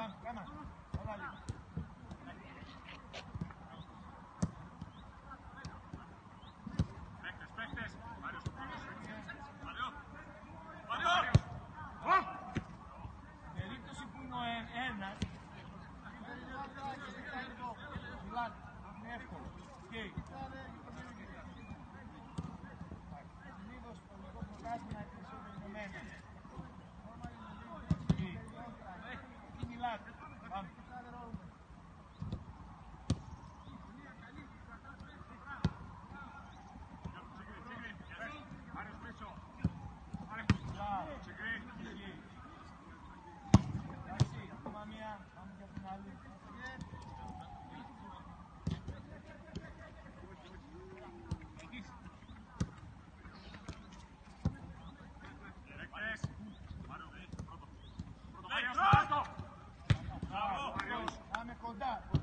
Περίπτωση που είναι ο ένας, είναι εύκολο. Συνήθως το λογικό προκάσμα είναι περισσότερο ενωμένα. Τι μιλάτε, πάμε. Εντάξει, ακόμα μία, πάμε για την άλλη. Πάμε κοντά.